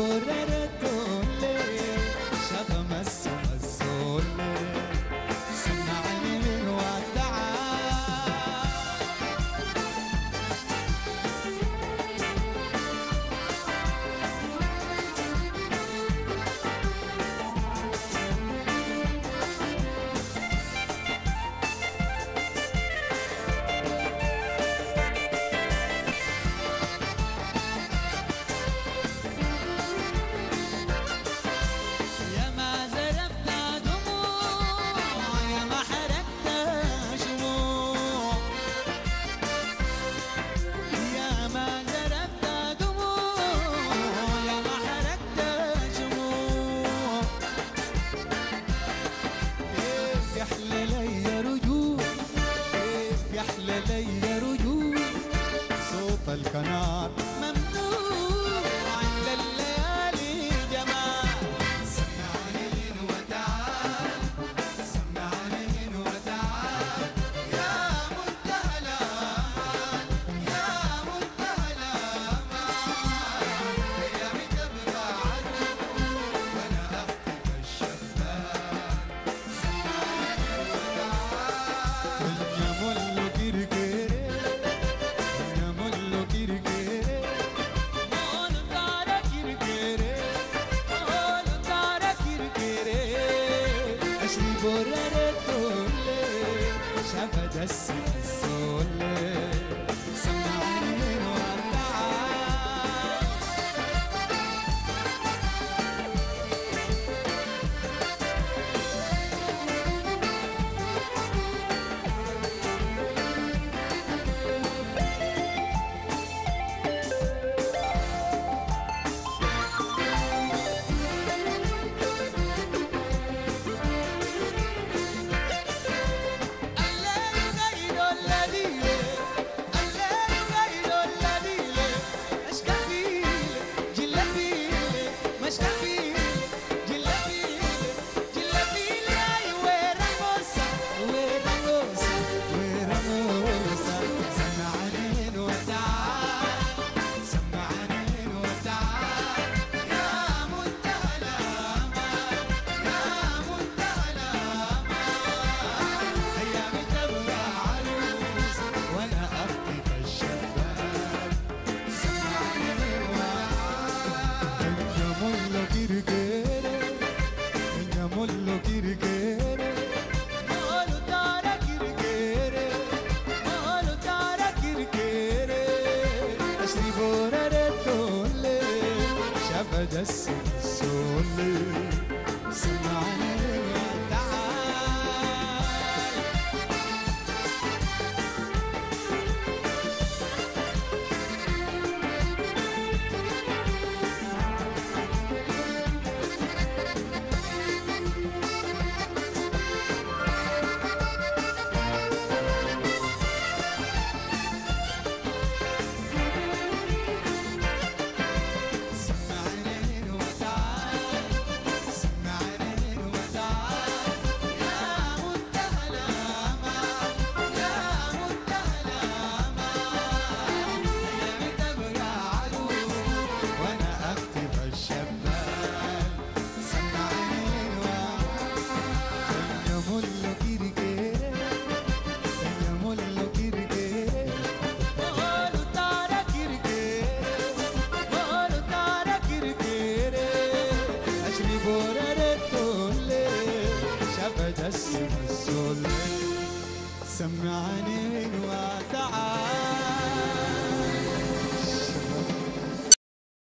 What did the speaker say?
borreretole, شغمس الزولة سمعني من ودعاء. لي رجوع صوت الكنار ممنوع عند الليالي جمال. سمعني من وتعال، سمعني من وتعال يا منتهى الآمال، يا منتهى الآمال. أيامي تبقى عدو وأنا أخطف الشباب. سمعني من وتعال والجمل كيركيري والجمل كيركيري مول دارا كيركيري مول دارا كيركيري أشري بوررتولي شفد السولي. سمعني من وتعال mollo kirkere molo tara kirkere molo tara kirkere ashri borretolle شفد السولي. سمعني وتعال سمعني وتعال.